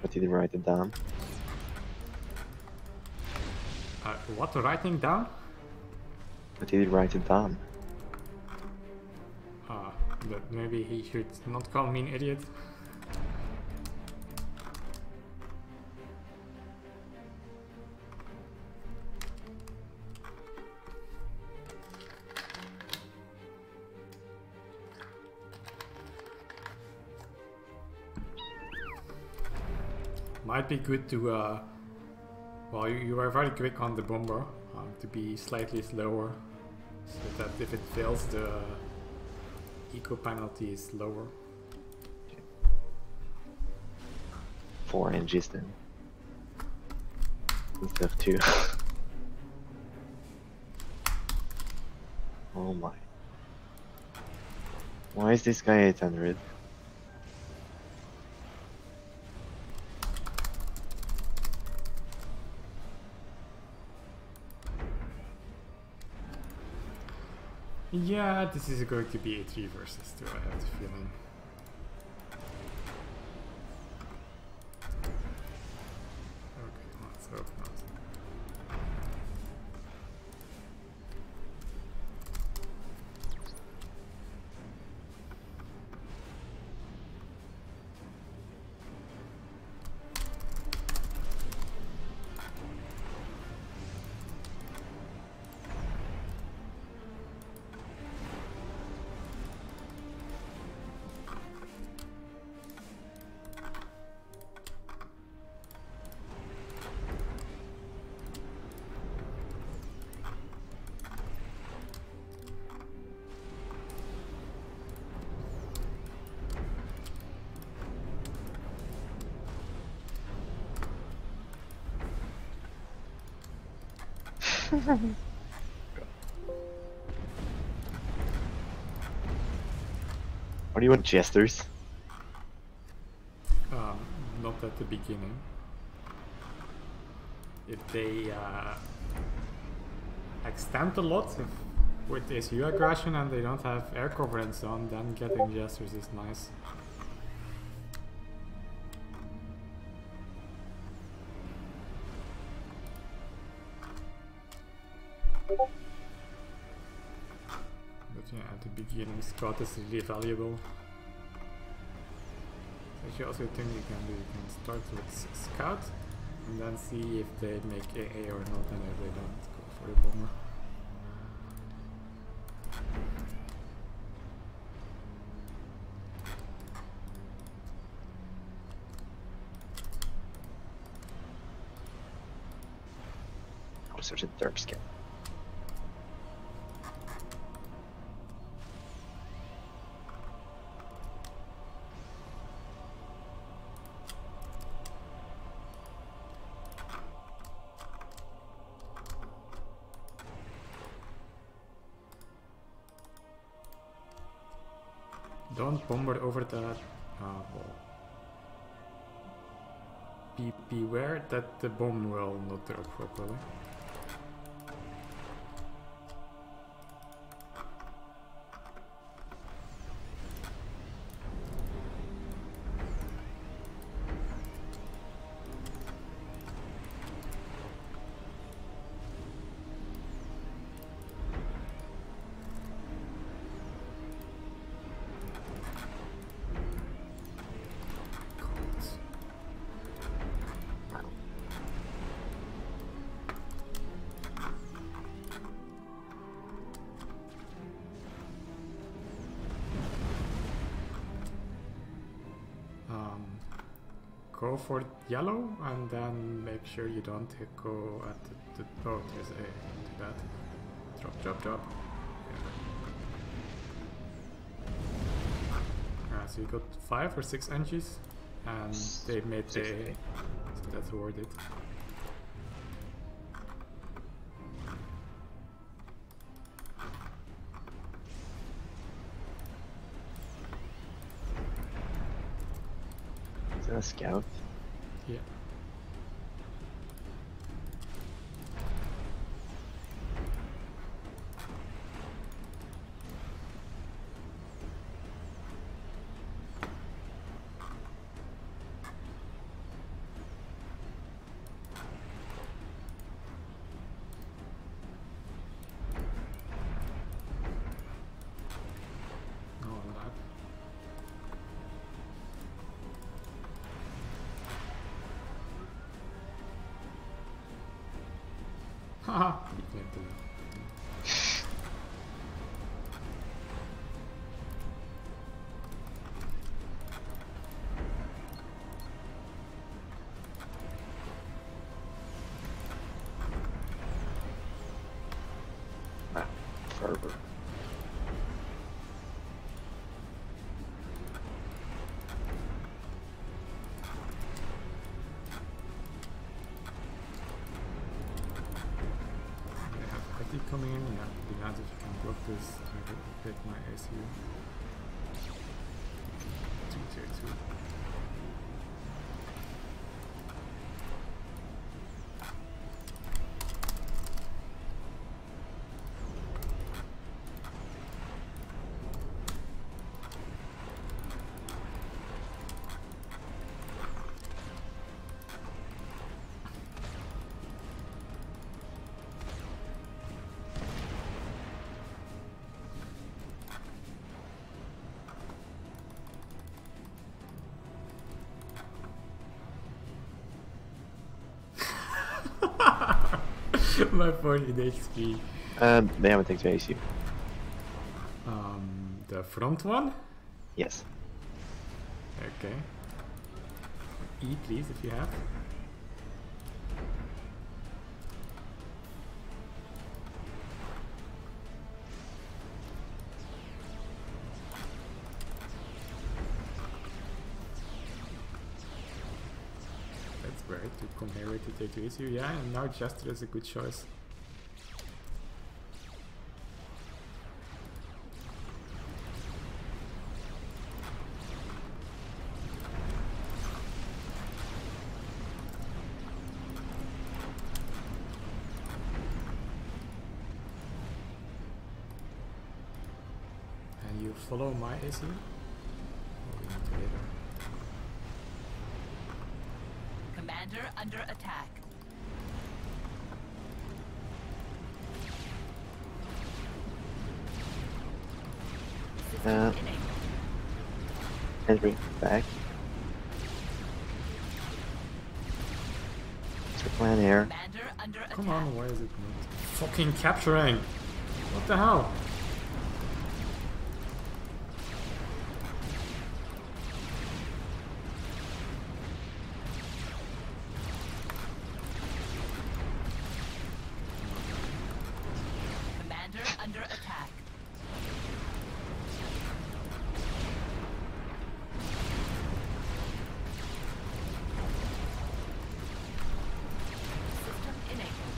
But did he write it down? What, writing down? But did he write it down? But maybe he should not call me an idiot. Might be good to, well, you are very quick on the bomber, to be slightly slower, so that if it fails, the eco penalty is lower. 4 inches then. Instead of 2. Oh my. Why is this guy 800? Yeah, this is going to be a 3 versus 2, I have the feeling. Okay, let's hope not. What do you want, jesters? Not at the beginning. If they extend a lot with SU aggression and they don't have air cover and so on, then getting gestures is nice. But yeah, at the beginning, scout is really valuable. Actually, also a thing you can do, you can start with scout and then see if they make AA or not, and if they don't, go for the bomber. Oh, such a derp skin. Don't bomber over that wall. Beware that the bomb will not drop properly. Go for yellow and then make sure you don't go at the oh, there's a too bad. Drop. Yeah. So you got 5 or 6 inches and they made the AA, so that's worth it. Is that a scout? Yeah. Haha, die knipt hem. Wow, fervor. Coming in, yeah, be glad if you can block this. I will get my ACU. 2 tier 2. My 40 HP. They haven't taken to ACU. The front one? Yes. Okay. E, please, if you have. That's great to come here to take to issue. Yeah, and now Jester is a good choice. And you follow my issue? Commander under attack. Henry, back. It's a plan here. Commander under attack. Come on, why is it not fucking capturing? What the hell? Commander under attack. System enabled.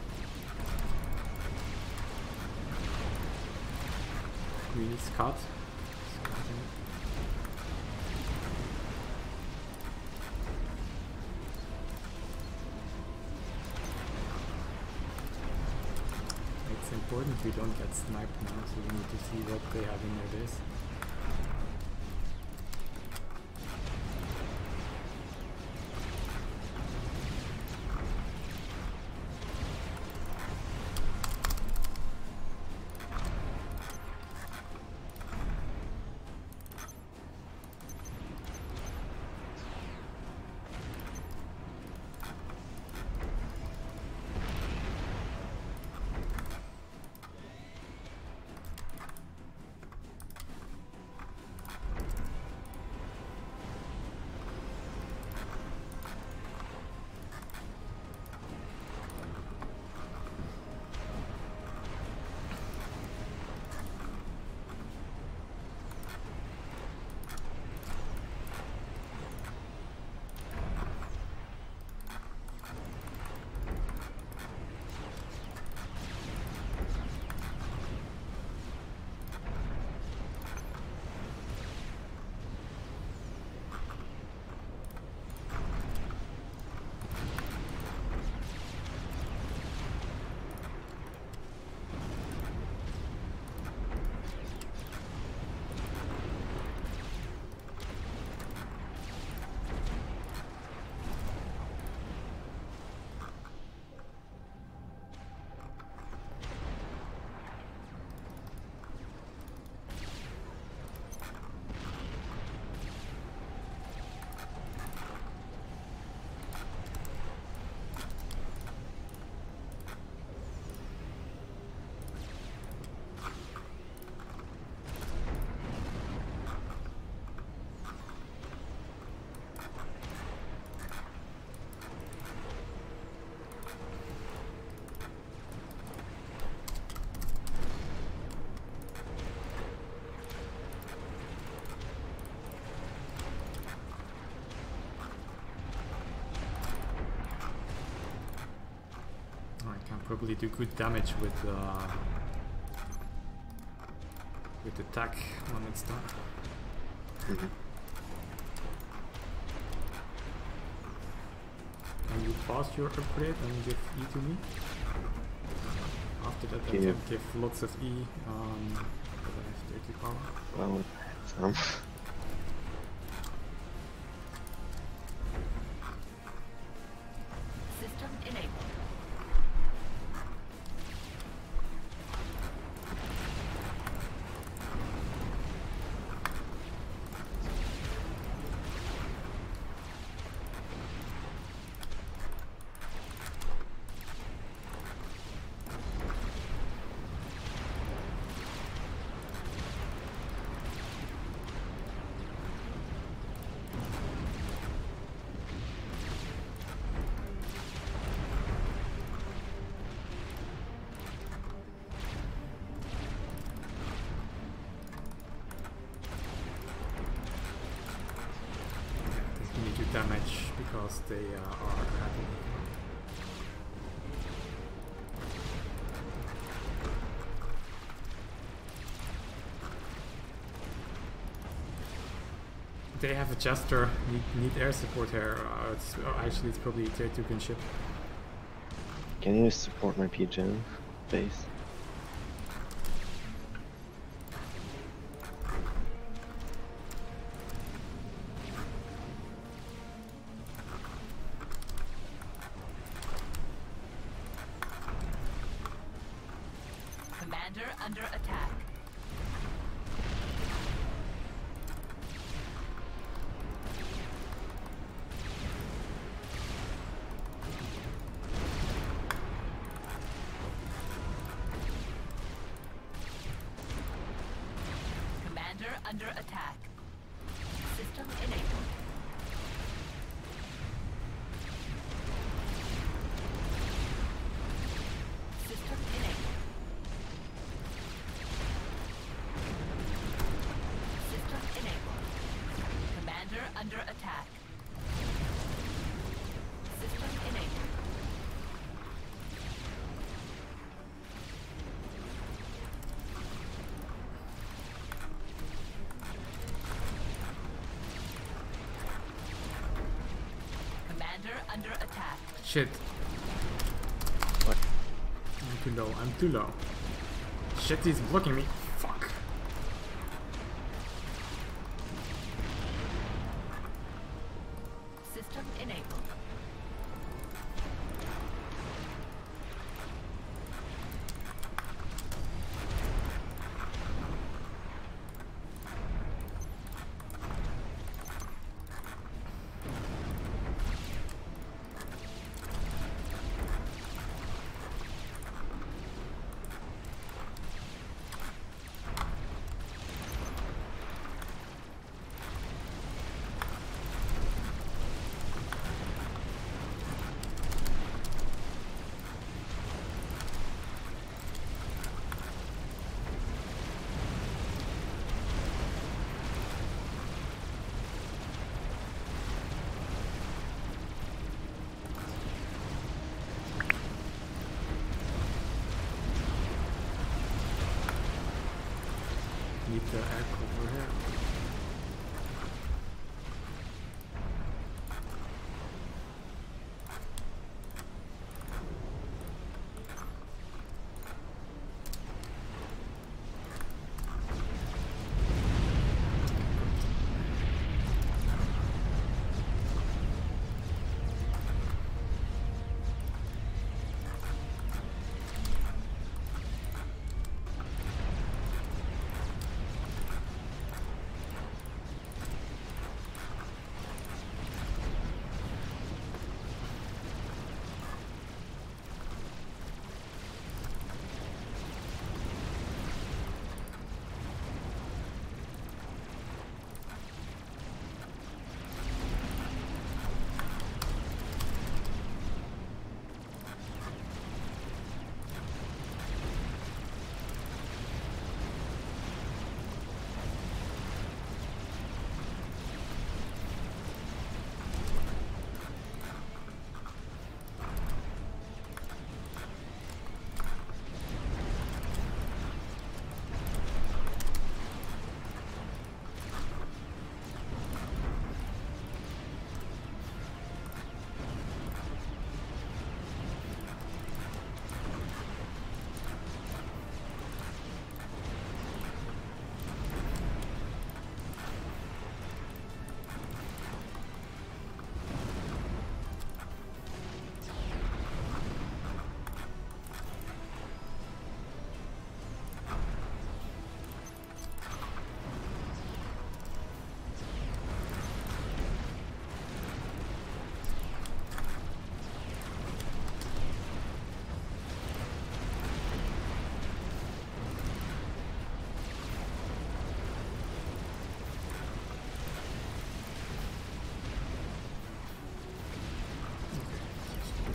Green is cut. It's important we don't get sniped now, so we need to see what they have in their base. probably do good damage with attack when it's done. Mhm. Can you pause your upgrade and give E to me? After that, I Yeah. can give lots of E. But I have 30 power. Well, some. System enabled. They need to damage because they are happy. They have a Jester, need air support here. Actually, it's probably tier 2 can ship. Can you support my PGen base? Commander under attack. Commander under attack. System enabled. System enabled. System enabled. Commander under attack. System enabled. Commander under attack. Shit. What? I'm too low, I'm too low. Shit, he's blocking me. Fuck. System enabled. Need the air cover here.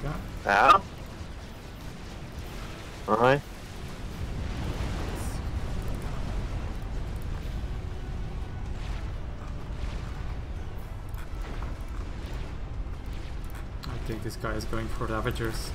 go. Ow. Alright. I think this guy is going for Ravagers.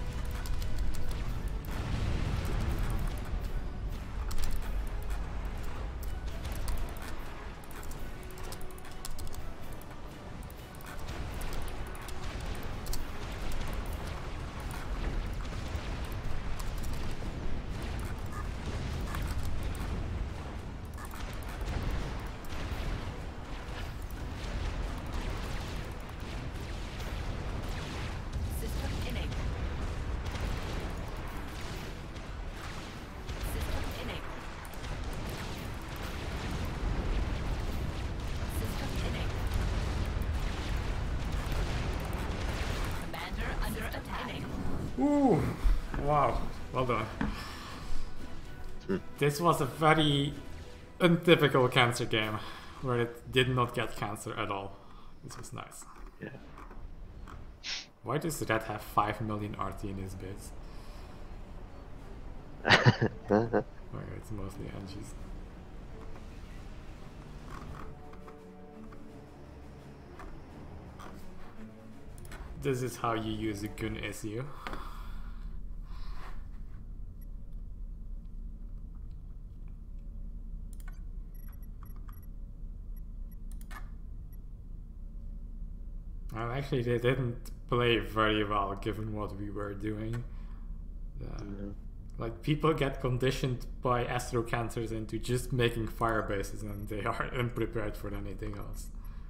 System enabled. System enabled. System enabled. Commander under attack. Ooh! Wow, well done. This was a very untypical cancer game, where it did not get cancer at all. This was nice. Yeah. Why does Red have 5 million RT in his base? Okay, it's mostly Angie's. This is how you use a gun issue. Well, actually, they didn't play very well given what we were doing. Like, people get conditioned by Astro cancers into just making fire bases, and they are unprepared for anything else.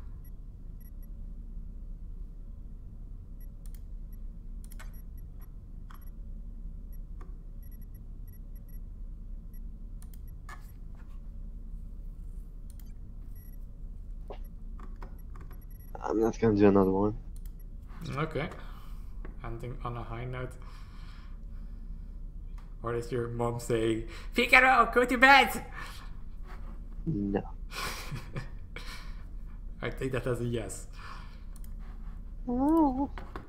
I'm not gonna do another one. Okay. Ending on a high note. Or is your mom saying, Figaro, go to bed! No. I take that as a yes. Oh.